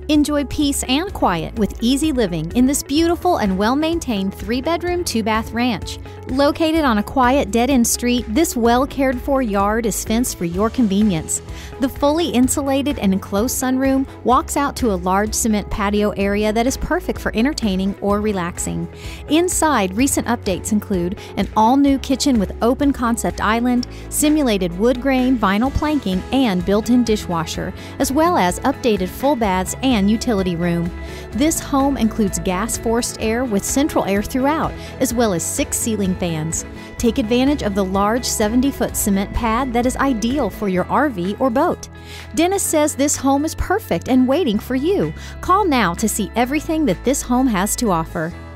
Enjoy peace and quiet with easy living in this beautiful and well-maintained 3-bedroom, 2-bath ranch. Located on a quiet dead-end street, this well-cared-for yard is fenced for your convenience. The fully insulated and enclosed sunroom walks out to a large cement patio area that is perfect for entertaining or relaxing. Inside, recent updates include an all-new kitchen with open concept island, simulated wood grain, vinyl planking, and built-in dishwasher, as well as updated full baths and utility room. This home includes gas forced air with central air throughout, as well as 6 ceiling fans. Take advantage of the large 70-foot cement pad that is ideal for your RV or boat. Dennis says this home is perfect and waiting for you. Call now to see everything that this home has to offer.